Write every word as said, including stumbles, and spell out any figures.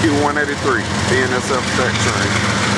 Q one eighty-three, B N S F Z Train.